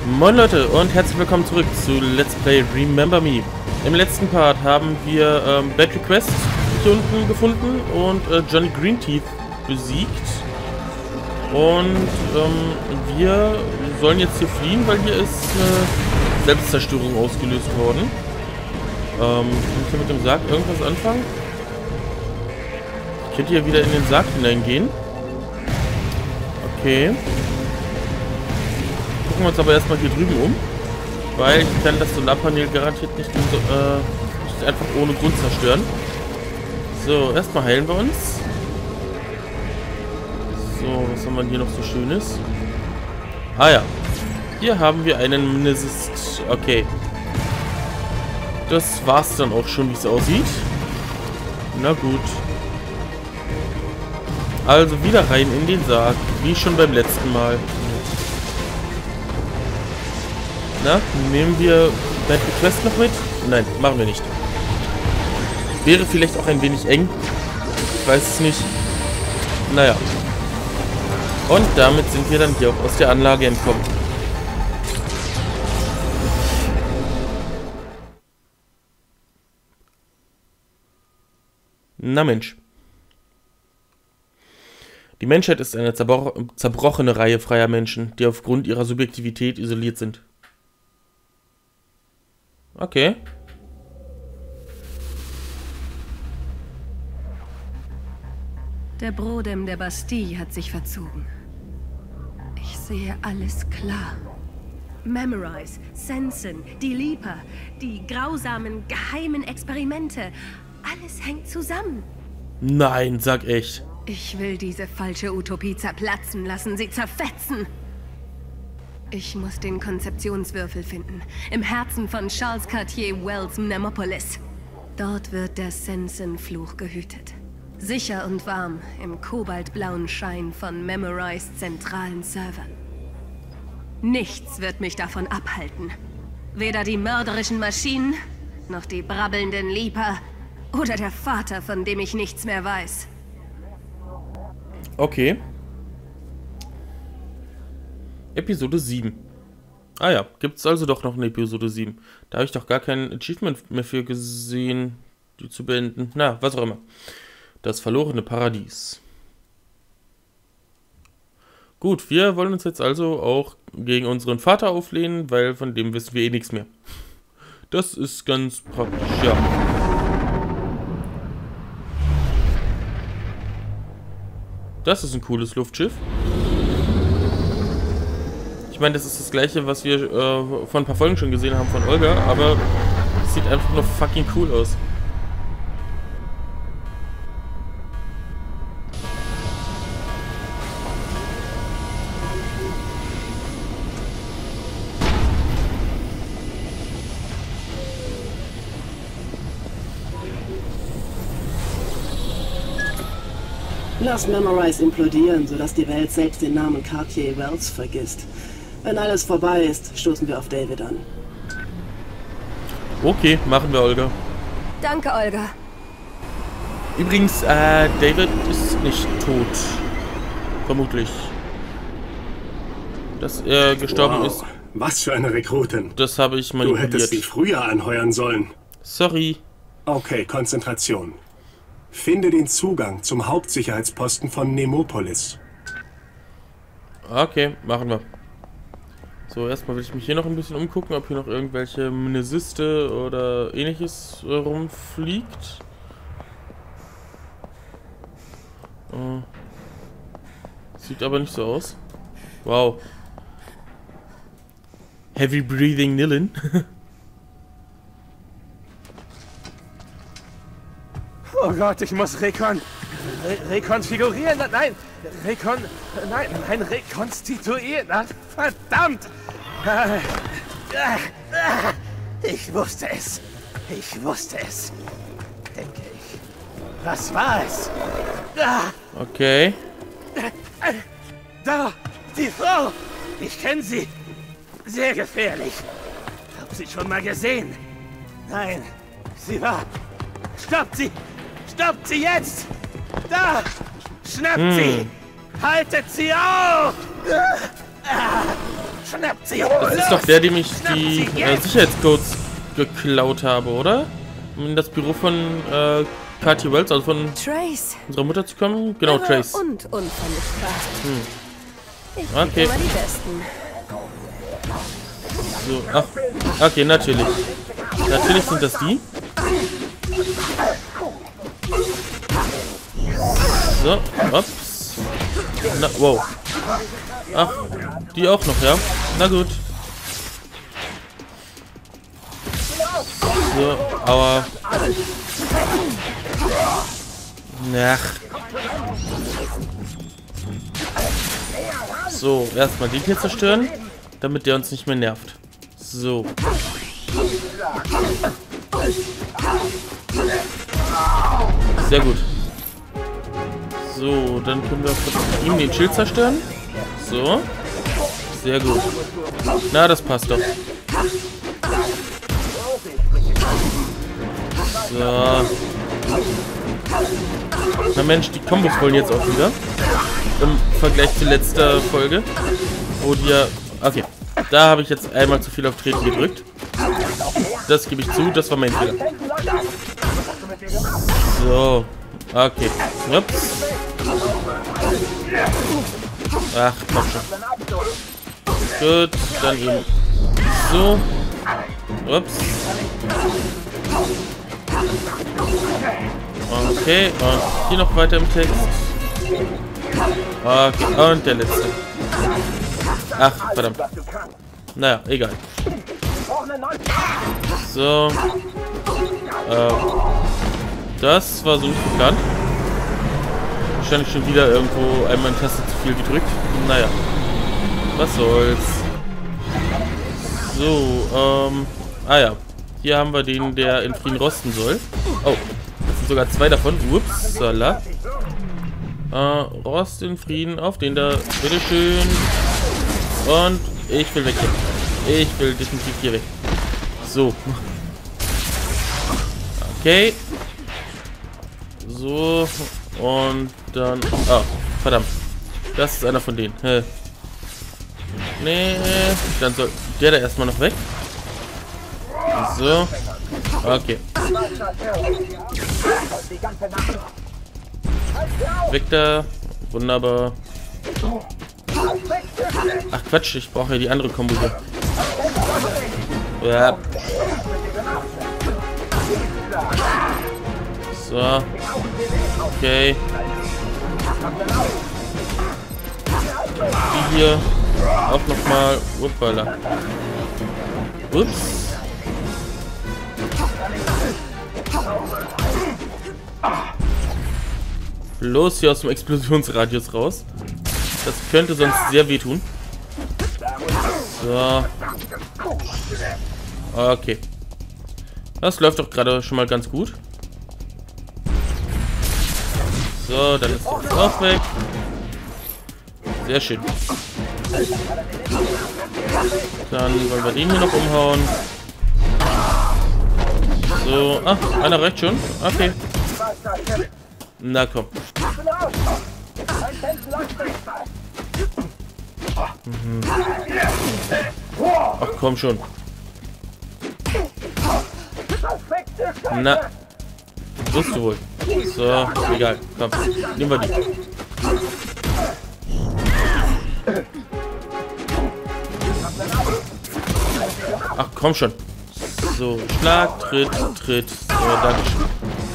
Moin Leute und herzlich willkommen zurück zu Let's Play Remember Me. Im letzten Part haben wir Bad Request hier unten gefunden und Johnny Greenteeth besiegt. Und wir sollen jetzt hier fliehen, weil hier ist Selbstzerstörung ausgelöst worden. Kann ich hier mit dem Sarg irgendwas anfangen? Ich könnte hier wieder in den Sarg hineingehen. Okay. Gucken wir uns aber erstmal hier drüben um. Weil ich kann das Solarpanel garantiert nicht einfach ohne Grund zerstören. So, erstmal heilen wir uns. So, was haben wir hier noch so Schönes? Ah ja. Hier haben wir einen Mnesist. Okay. Das war's dann auch schon, wie es aussieht. Na gut. Also wieder rein in den Sarg. Wie schon beim letzten Mal. Na, nehmen wir Bad Request noch mit? Nein, machen wir nicht. Wäre vielleicht auch ein wenig eng. Ich weiß es nicht. Naja. Und damit sind wir dann hier auch aus der Anlage entkommen. Na Mensch. Die Menschheit ist eine zerbrochene Reihe freier Menschen, die aufgrund ihrer Subjektivität isoliert sind. Okay. Der Brodem der Bastille hat sich verzogen. Ich sehe alles klar. Memorize, Sensen, die Leaper, die grausamen, geheimen Experimente. Alles hängt zusammen. Nein, sag echt. Ich will diese falsche Utopie zerplatzen lassen, sie zerfetzen. Ich muss den Konzeptionswürfel finden. Im Herzen von Charles Cartier Wells Nemopolis. Dort wird der Sensen-Fluch gehütet. Sicher und warm im kobaltblauen Schein von Memorize zentralen Servern. Nichts wird mich davon abhalten. Weder die mörderischen Maschinen, noch die brabbelnden Leaper oder der Vater, von dem ich nichts mehr weiß. Okay. Episode 7. Ah ja, gibt es also doch noch eine Episode 7. Da habe ich doch gar kein Achievement mehr für gesehen, die zu beenden. Na, was auch immer. Das verlorene Paradies. Gut, wir wollen uns jetzt also auch gegen unseren Vater auflehnen, weil von dem wissen wir eh nichts mehr. Das ist ganz praktisch, ja. Das ist ein cooles Luftschiff. Ich meine, das ist das gleiche, was wir vor ein paar Folgen schon gesehen haben von Olga, aber es sieht einfach nur fucking cool aus. Lass Memorize implodieren, sodass die Welt selbst den Namen Cartier Wells vergisst. Wenn alles vorbei ist, stoßen wir auf David an. Okay, machen wir, Olga. Danke, Olga. Übrigens, David ist nicht tot. Vermutlich. Dass er gestorben ist. Was für eine Rekrutin. Das habe ich manipuliert. Du hättest sie früher anheuern sollen. Sorry. Okay, Konzentration. Finde den Zugang zum Hauptsicherheitsposten von Nemopolis. Okay, machen wir. So, erstmal will ich mich hier noch ein bisschen umgucken, ob hier noch irgendwelche Mnesiste oder ähnliches rumfliegt. Sieht aber nicht so aus. Wow. Heavy Breathing Nilin. Oh Gott, ich muss rekonfigurieren. Nein, rekonstituieren. Verdammt! Ich wusste es. Denke ich. Was war es? Okay. Da, die Frau. Ich kenne sie. Sehr gefährlich. Hab sie schon mal gesehen. Nein, sie war... Stoppt sie! Stoppt sie jetzt! Da! Schnappt sie! Haltet sie auf! Schnappt sie! Das ist doch der, dem ich die Sicherheitscodes geklaut habe, oder? Um in das Büro von Cartier Wells, also von Trace. unserer Mutter zu kommen. Genau, Irre Trace. Und unvernichtbar. Ich Okay. krieg immer die Besten. So, ach, okay, natürlich. Natürlich sind das die. So, ups. Na, wow. Ach, die auch noch, ja? Na gut. So, aber... Ach. So, erstmal den hier zerstören, damit der uns nicht mehr nervt. So. Sehr gut. So, dann können wir von ihm den Schild zerstören. So. Sehr gut. Na, das passt doch. So. Na Mensch, die Kombos wollen jetzt auch wieder. Im Vergleich zu letzter Folge. Wo die ja... Okay. Da habe ich jetzt einmal zu viel auf Treten gedrückt. Das gebe ich zu, das war mein Fehler. So. Okay. Ups. Ach, komm schon. Gut, dann eben so. Ups. Okay, und hier noch weiter im Text. Okay, und der letzte. Ach, verdammt. Naja, egal. So. Das war so nicht geplant. Wahrscheinlich schon wieder irgendwo einmal eine Taste zu viel gedrückt. Naja. Was soll's. So, ah ja. Hier haben wir den, der in Frieden rosten soll. Oh, das sind sogar zwei davon. Upsala. Rost in Frieden auf den da. Bitteschön. Und ich will weg hier. Ich will definitiv hier weg. So. Okay. So. Und dann... Ah, verdammt. Das ist einer von denen. Nee. Dann soll der da erstmal noch weg. So. Okay. Weg da. Wunderbar. Ach Quatsch, ich brauche ja die andere Kombo hier. Ja. So. Okay. Die hier auch nochmal. Uppala. Ups. Los hier aus dem Explosionsradius raus. Das könnte sonst sehr wehtun. So. Okay. Das läuft doch gerade schon mal ganz gut. So, dann ist das auch weg. Sehr schön. Dann wollen wir den hier noch umhauen. So, ah, einer reicht schon. Okay. Na komm. Ach komm schon. Na. Wirst du wohl. So, egal. Komm. Nehmen wir die. Ach komm schon. So, Schlag, Tritt, Tritt. So, dankeschön.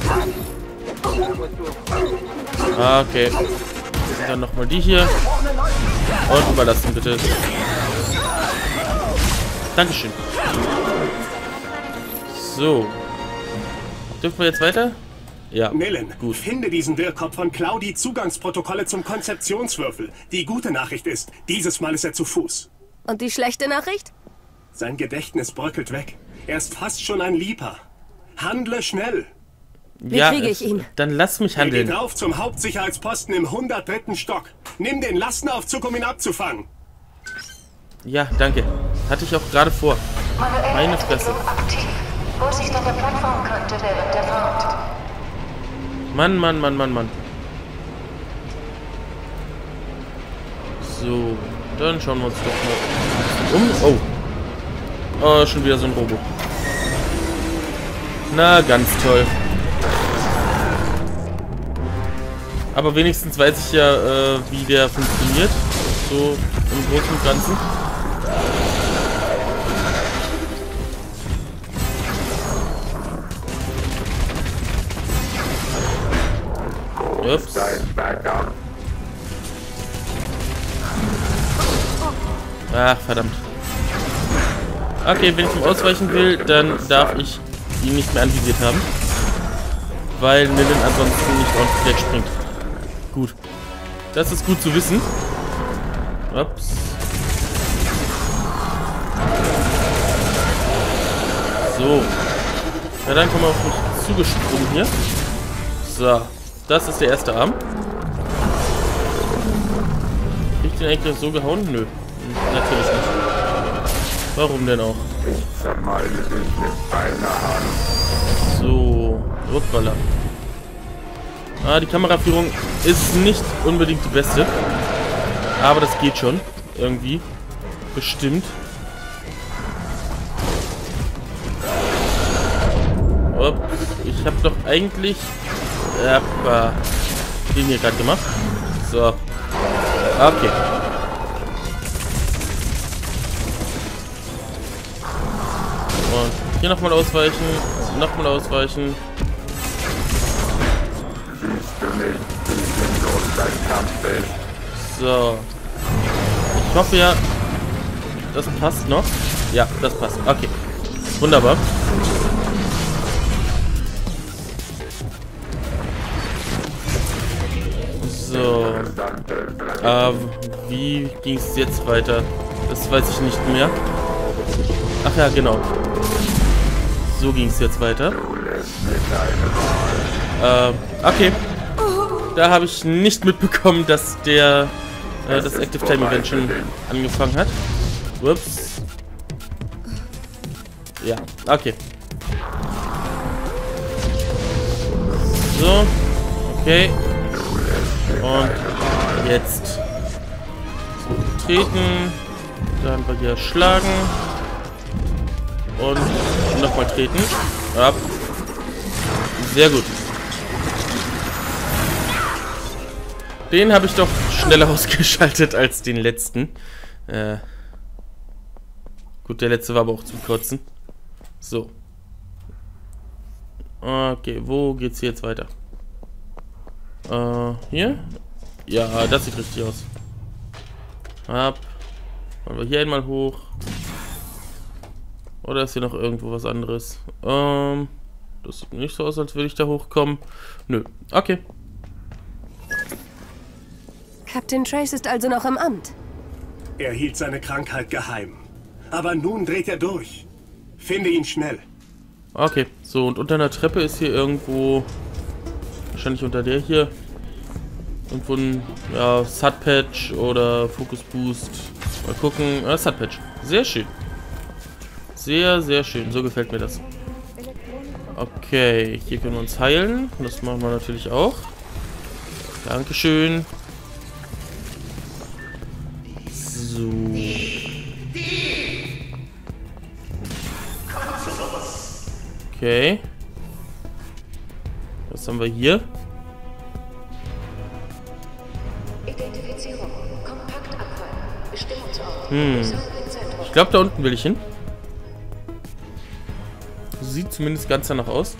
Okay. Und dann nochmal die hier. Und überlassen, bitte. Dankeschön. So. Dürfen wir jetzt weiter? Ja. Millen, gut. Finde diesen Wirrkopf und klau die Zugangsprotokolle zum Konzeptionswürfel. Die gute Nachricht ist, dieses Mal ist er zu Fuß. Und die schlechte Nachricht? Sein Gedächtnis bröckelt weg. Er ist fast schon ein Lieper. Handle schnell. Wie kriege ich ihn? Dann lass mich Er handeln. geht rauf zum Hauptsicherheitsposten im 103. Stock. Nimm den Lastenaufzug, um ihn abzufangen. Ja, danke. Hatte ich auch gerade vor. Meine Fresse. Aktiv. Vorsicht an der Plattformkante während der Fahrt. Mann, Mann, Mann, Mann, Mann. So, dann schauen wir uns doch mal Oh. Oh, schon wieder so ein Robo. Na, ganz toll. Aber wenigstens weiß ich ja, wie der funktioniert. So im Großen und Ganzen. Ups. Ach, verdammt. Okay, wenn ich ihm ausweichen will, dann darf ich ihn nicht mehr anvisiert haben. Weil Nilin ansonsten nicht ordentlich wegspringt. Gut. Das ist gut zu wissen. Ups. So. Na dann kommen wir auf mich zugesprungen hier. So. Das ist der erste Arm. Krieg ich den eigentlich so gehauen? Nö. Natürlich nicht. Warum denn auch? So. Rückballer. Ah, die Kameraführung ist nicht unbedingt die beste. Aber das geht schon. Irgendwie. Bestimmt. Ups. Ich habe doch eigentlich den hier gerade gemacht. So. Okay. Und hier nochmal ausweichen. Nochmal ausweichen. So. Ich hoffe ja, das passt noch. Ja, das passt. Okay. Wunderbar. So. Wie ging es jetzt weiter? Das weiß ich nicht mehr. Ach ja, genau. So ging es jetzt weiter. Okay. Da habe ich nicht mitbekommen, dass der das Active Time Event schon angefangen hat. Ups. Ja, okay. So. Okay. Und jetzt so treten, dann bei dir schlagen und nochmal treten. Ab. Sehr gut. Den habe ich doch schneller ausgeschaltet als den letzten. Gut, der letzte war aber auch zum Kotzen. So. Okay, wo geht's hier jetzt weiter? Hier? Ja, das sieht richtig aus. Ab. Wollen wir hier einmal hoch. Oder ist hier noch irgendwo was anderes? Das sieht nicht so aus, als würde ich da hochkommen. Nö. Okay. Captain Trace ist also noch im Amt. Er hielt seine Krankheit geheim. Aber nun dreht er durch. Finde ihn schnell. Okay. So, und unter einer Treppe ist hier irgendwo... Wahrscheinlich unter der hier. Irgendwo ein Sat-Patch oder Focus Boost. Mal gucken. Sat-Patch. Sehr schön. Sehr, sehr schön. So gefällt mir das. Okay, hier können wir uns heilen. Das machen wir natürlich auch. Dankeschön. So. Okay. Was haben wir hier? Identifizierung. Kompaktabfall. Bestimmungsort. Ich glaube, da unten will ich hin. Sieht zumindest ganz danach aus.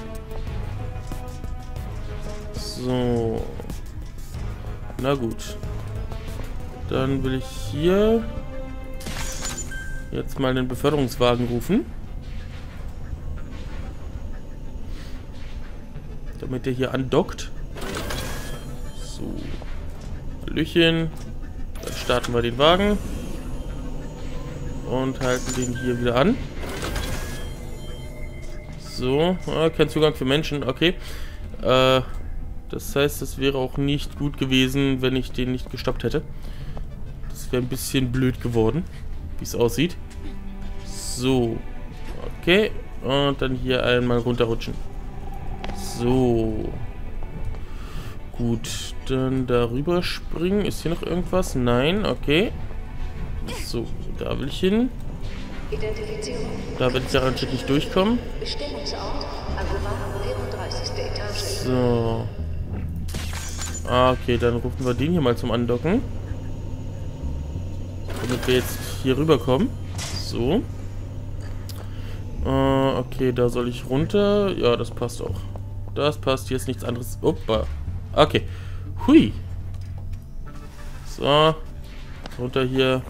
So. Na gut. Dann will ich hier jetzt mal den Beförderungswagen rufen. Damit der hier andockt. So. Hallöchen. Dann starten wir den Wagen. Und halten den hier wieder an. So. Kein Zugang für Menschen. Okay. Das heißt, es wäre auch nicht gut gewesen, wenn ich den nicht gestoppt hätte. Das wäre ein bisschen blöd geworden, wie es aussieht. So. Okay. Und dann hier einmal runterrutschen. So. Gut. Dann darüber springen. Ist hier noch irgendwas? Nein. Okay. So, da will ich hin. Da werde ich garantiert nicht durchkommen. So. Ah, okay, dann rufen wir den hier mal zum Andocken. Damit wir jetzt hier rüberkommen. So. Okay, da soll ich runter. Ja, das passt auch. Das passt. Hier ist nichts anderes. Opa. Okay. Hui. So. Runter hier.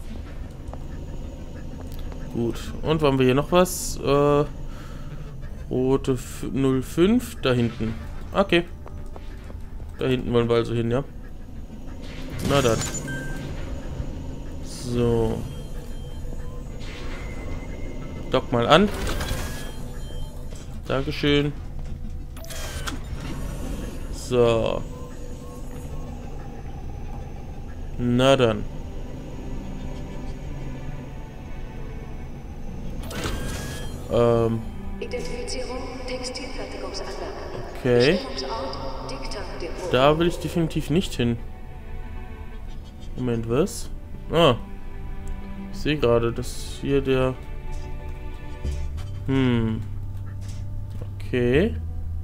Gut. Und haben wir hier noch was? Rote 05. Da hinten. Okay. Da hinten wollen wir also hin, ja? Na dann. So. Dock mal an. Dankeschön. So. Na dann. Identifizierung, Textilfertigungsanlage. Okay. Bestimmungsort, Diktat-Depot. Da will ich definitiv nicht hin. Moment, was? Ah. Ich sehe gerade, dass hier der... Okay.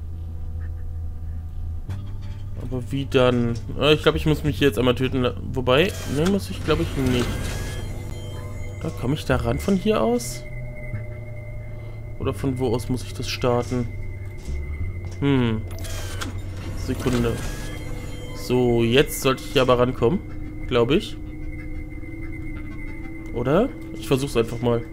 Aber wie dann? Ich glaube, ich muss mich hier jetzt einmal töten. Wobei, ne, muss ich glaube ich nicht. Da komme ich da ran von hier aus? Oder von wo aus muss ich das starten? Sekunde. So, jetzt sollte ich hier aber rankommen. Glaube ich. Oder? Ich versuche es einfach mal.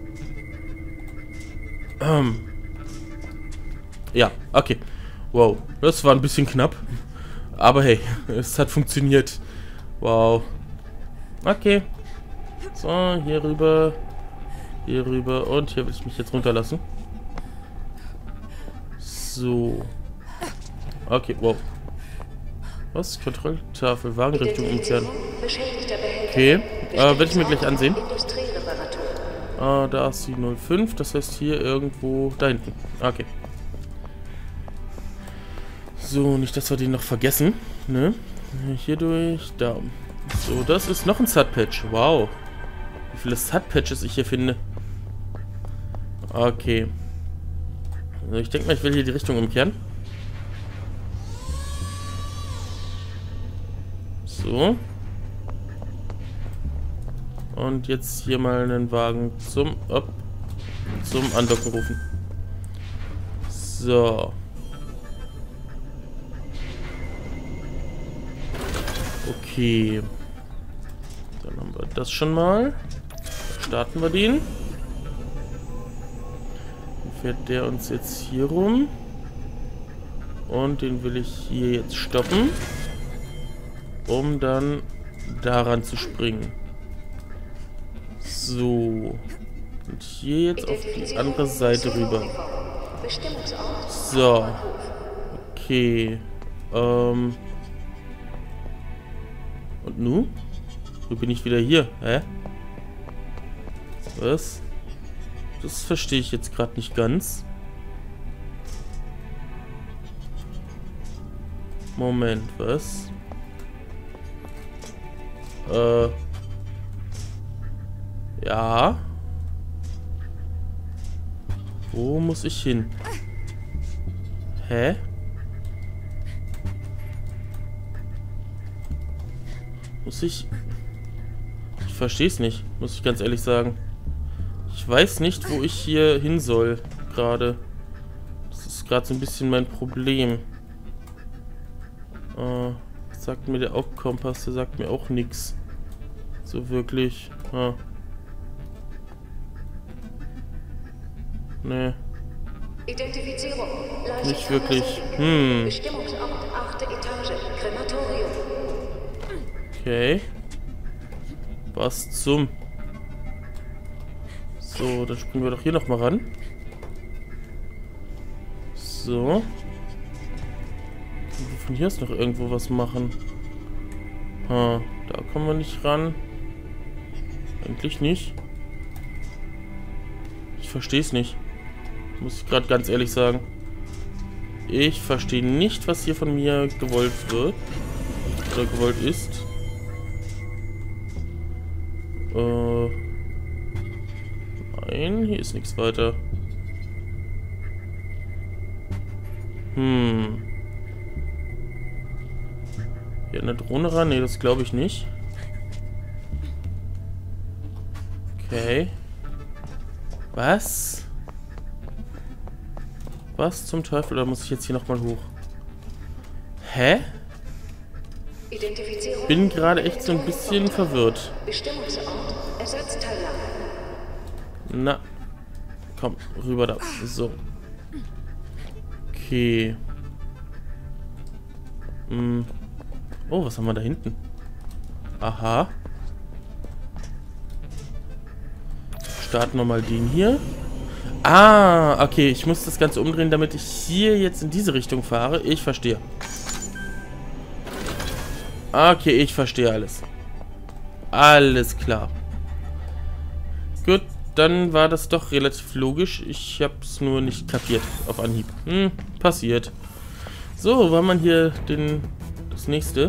Ja, okay. Wow, das war ein bisschen knapp. Aber hey, es hat funktioniert. Wow. Okay. So, hier rüber. Hier rüber. Und hier will ich mich jetzt runterlassen. So. Okay, wow. Was? Kontrolltafel, Wagenrichtung umkehren. Okay, werde ich mir gleich ansehen. Da ist die 05, das heißt hier irgendwo da hinten. Okay. So, nicht, dass wir den noch vergessen. Ne? Hier durch, da. So, das ist noch ein SAT-Patch. Wow. Wie viele SAT-Patches ich hier finde. Okay. Also ich denke mal, ich will hier die Richtung umkehren. So. Und jetzt hier mal einen Wagen zum Andocken rufen. So. Okay. Dann haben wir das schon mal. Dann starten wir den. Dann fährt der uns jetzt hier rum. Und den will ich hier jetzt stoppen. Um dann daran zu springen. So. Und hier jetzt auf die andere Seite rüber. So. Okay. Und nun? Wo bin ich wieder hier? Hä? Was? Das verstehe ich jetzt gerade nicht ganz. Moment, was? Ja. Wo muss ich hin? Hä? Muss ich... Ich verstehe es nicht, muss ich ganz ehrlich sagen. Ich weiß nicht, wo ich hier hin soll, gerade. Das ist gerade so ein bisschen mein Problem. Was sagt mir der Augkompass? Der sagt mir auch nichts. So wirklich. Nee. Identifizierung. Nicht wirklich. Bestimmungsort, 8. Etage, Krematorium. Okay. Was zum... So, dann springen wir doch hier nochmal ran. So. Können wir von hier aus noch irgendwo was machen? Da kommen wir nicht ran. Eigentlich nicht. Ich verstehe es nicht. Muss ich gerade ganz ehrlich sagen. Ich verstehe nicht, was hier von mir gewollt wird. Oder gewollt ist. Nein, hier ist nichts weiter. Hier eine Drohne ran? Ne, das glaube ich nicht. Okay. Was? Was zum Teufel? Da muss ich jetzt hier nochmal hoch. Hä? Bin gerade echt so ein bisschen verwirrt. Bestimmungsort, Ersatzteilnahme. Na. Komm, rüber da. So. Okay. Oh, was haben wir da hinten? Aha. Starten wir mal den hier. Ah, okay. Ich muss das Ganze umdrehen, damit ich hier jetzt in diese Richtung fahre. Ich verstehe. Okay, ich verstehe alles. Alles klar. Gut, dann war das doch relativ logisch. Ich habe es nur nicht kapiert auf Anhieb. Passiert. So, war man hier das nächste.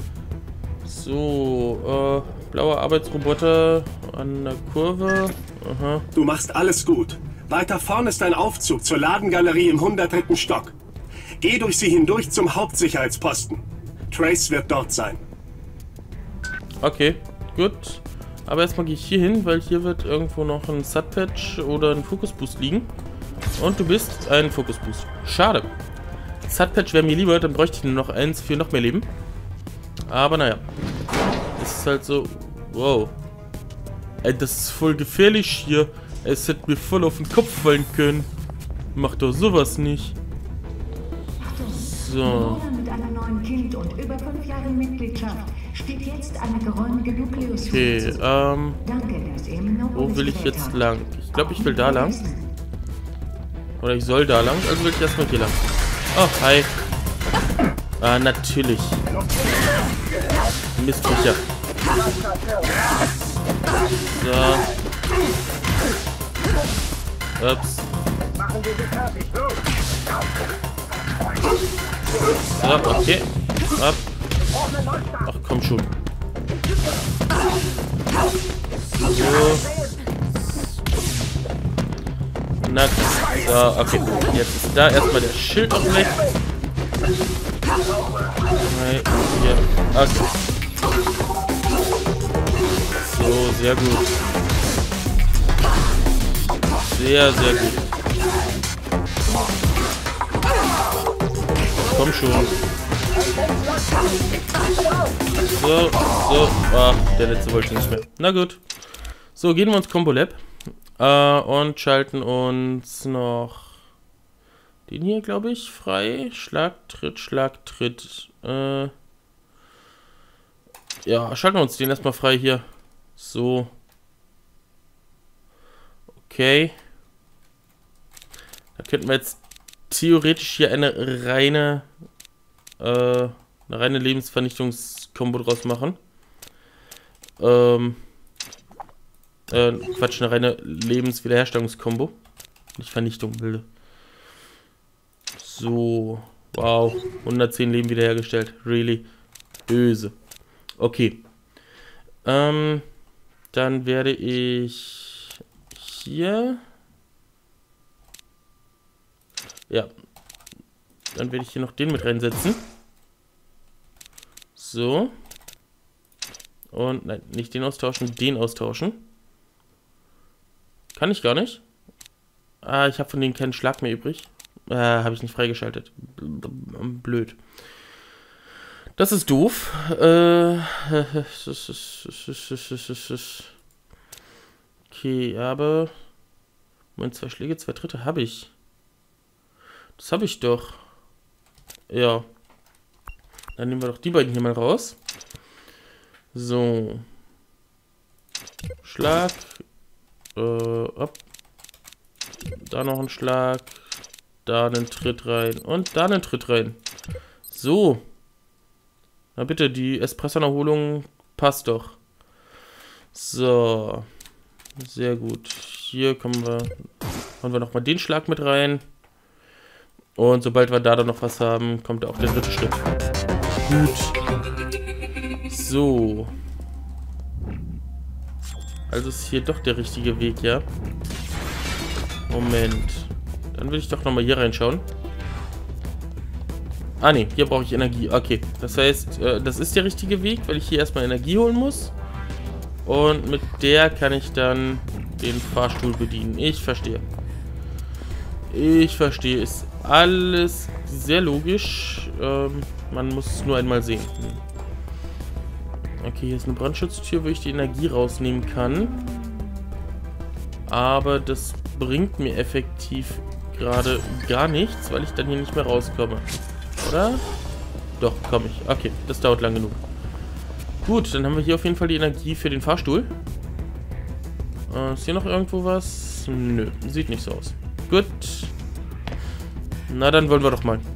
So, blauer Arbeitsroboter an der Kurve. Aha. Du machst alles gut. Weiter vorne ist ein Aufzug zur Ladengalerie im 103. Stock. Geh durch sie hindurch zum Hauptsicherheitsposten. Trace wird dort sein. Okay, gut. Aber erstmal gehe ich hier hin, weil hier wird irgendwo noch ein Sat-Patch oder ein Fokus-Boost liegen. Und du bist ein Fokus-Boost. Schade. Sat-Patch wäre mir lieber, dann bräuchte ich nur noch eins für noch mehr Leben. Aber naja. Das ist halt so... Wow. Ey, das ist voll gefährlich hier. Es hätte mir voll auf den Kopf fallen können. Mach doch sowas nicht. So. Mit einem neuen Kind und über 5 Jahren Mitgliedschaft steht jetzt eine geräumige Nukleus. Okay, Danke, dass ihr wo will ich jetzt lang? Ich glaube, ich will da lang. Oder ich soll da lang, also will ich erstmal hier lang. Oh, hi. Ah, natürlich. Mistviecher. So. Ups. So, okay. Ab. Ach, komm schon. So. Na, so, okay. Jetzt ist da erstmal der Schild noch weg. Hier. Okay. So, sehr gut. Sehr, sehr gut. Komm schon. So, so. Ah, der letzte wollte nicht mehr. Na gut. So, gehen wir ins Combo Lab. Und schalten uns noch den hier, glaube ich, frei. Schlagtritt, Schlagtritt. Ja, schalten wir uns den erstmal frei hier. So. Okay. Da könnten wir jetzt theoretisch hier eine reine Lebensvernichtungskombo draus machen. Quatsch, eine reine Lebenswiederherstellungskombo. Nicht Vernichtung, wilde. So. Wow. 110 Leben wiederhergestellt. Really. Böse. Okay. Dann werde ich hier... Ja. Dann werde ich hier noch den mit reinsetzen. So. Und, nein, nicht den austauschen, den austauschen. Kann ich gar nicht. Ah, ich habe von denen keinen Schlag mehr übrig. Habe ich nicht freigeschaltet. Blöd. Das ist doof. Okay, aber... Moment, 2 Schläge, 2 Tritte habe ich. Das habe ich doch. Ja. Dann nehmen wir doch die beiden hier mal raus. So. Schlag. Up. Da noch ein Schlag. Da einen Tritt rein. Und da einen Tritt rein. So. Na bitte, die Espresso-Erholung passt doch. So. Sehr gut. Hier kommen wir. Hauen wir nochmal den Schlag mit rein. Und sobald wir da dann noch was haben, kommt auch der dritte Schritt. Gut. So. Also ist hier doch der richtige Weg, ja. Moment. Dann will ich doch nochmal hier reinschauen. Ah ne, hier brauche ich Energie. Okay, das heißt, das ist der richtige Weg, weil ich hier erstmal Energie holen muss. Und mit der kann ich dann den Fahrstuhl bedienen. Ich verstehe. Ich verstehe. Ist alles sehr logisch. Man muss es nur einmal sehen. Okay, hier ist eine Brandschutztür, wo ich die Energie rausnehmen kann. Aber das bringt mir effektiv gerade gar nichts, weil ich dann hier nicht mehr rauskomme. Oder? Doch, komme ich. Okay, das dauert lang genug. Gut, dann haben wir hier auf jeden Fall die Energie für den Fahrstuhl. Ist hier noch irgendwo was? Nö, sieht nicht so aus. Gut. Na, dann wollen wir doch mal.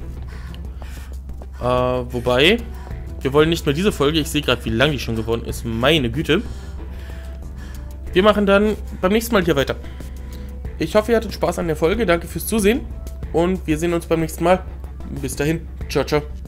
Wobei, wir wollen nicht mehr diese Folge. Ich sehe gerade, wie lang die schon geworden ist. Meine Güte. Wir machen dann beim nächsten Mal hier weiter. Ich hoffe, ihr hattet Spaß an der Folge. Danke fürs Zusehen. Und wir sehen uns beim nächsten Mal. Bis dahin. Ciao, ciao.